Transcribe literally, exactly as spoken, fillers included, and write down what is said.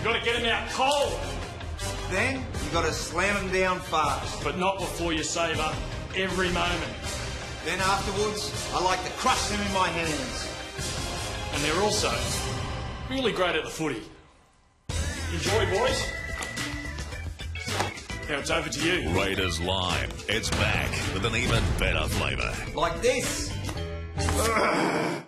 got to get them out cold. Then you got to slam them down fast. But not before you savour every moment. Then afterwards, I like to crush them in my hands. And they're also really great at the footy. Enjoy, boys. Now it's over to you. Raiders Lime. It's back with an even better flavour. Like this. Ugh.